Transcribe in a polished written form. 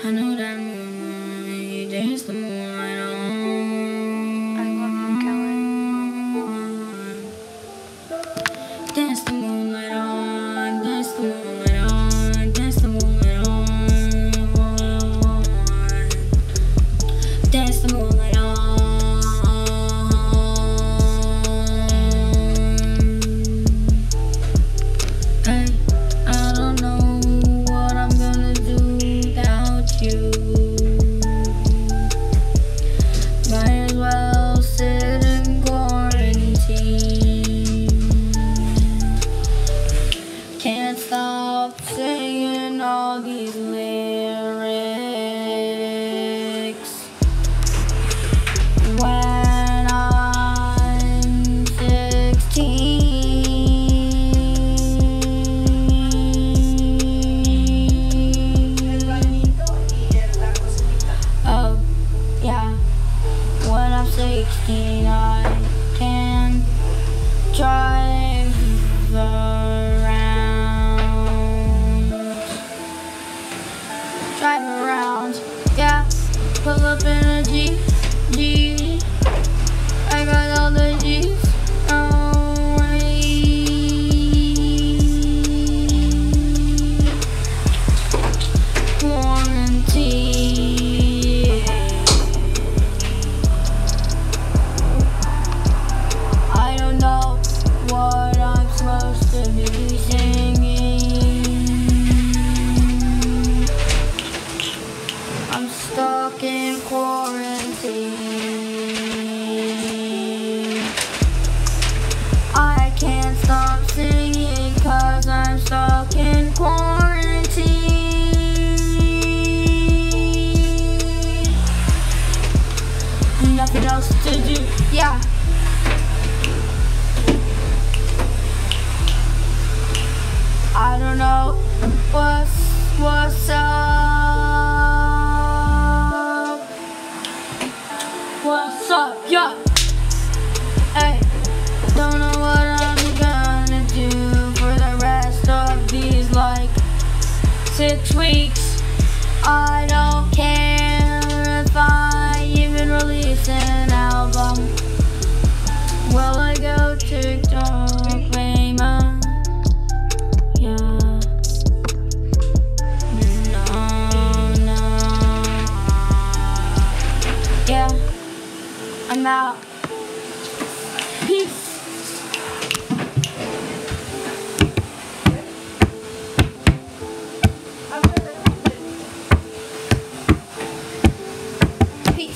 I know that moonlight, you dance the moonlight on. I love you, Kellen. Dance the moonlight on, dance the moonlight on, dance the moonlight on. Dance the moonlight on. Hey, I don't know what I'm gonna do without you. Might as well sit in quarantine. Can't stop singing all these lyrics. When I'm 16, oh yeah, when I'm 16 I can drive around, yeah, pull up in a Jeep. I got all the Jeeps quarantine. I don't know what I'm supposed to be singing. I'm stuck in quarantine. I can't stop singing 'cause I'm stuck in quarantine. Nothing else to do, yeah. I don't know what's up. What's up, yeah? Hey, don't know what I'm gonna do for the rest of these, like, 6 weeks. I don't care if I even release an album. Will I go TikTok famous? Yeah. No. Yeah. I'm out.